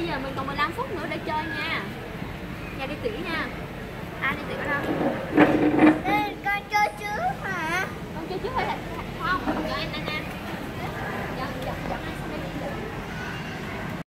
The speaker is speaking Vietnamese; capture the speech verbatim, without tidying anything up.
bây giờ mình còn mười lăm phút nữa để chơi nha. Nhà đi tiểu nha. Ai đi tiểu đâu? Con chơi trước hả? Con chơi trước hay là không? Cho anh anh anh.